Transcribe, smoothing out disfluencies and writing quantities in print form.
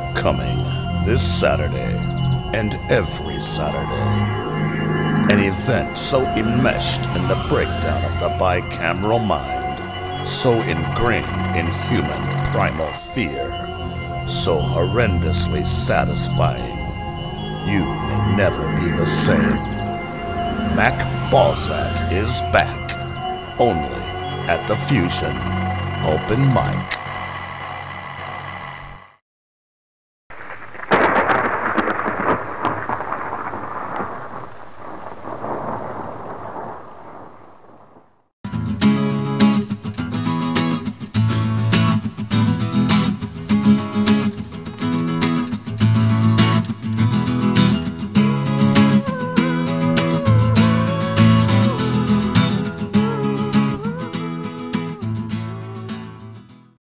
Coming this Saturday and every Saturday. An event so enmeshed in the breakdown of the bicameral mind, so ingrained in human primal fear, so horrendously satisfying, you may never be the same. Mac Balzac is back, only at the Fusion Open Mic.